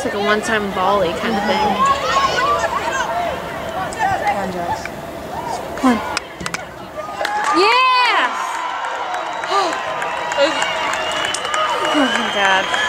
It's like a one-time volley kind of thing. Come on, Jess. Come on. Yes! Oh my god.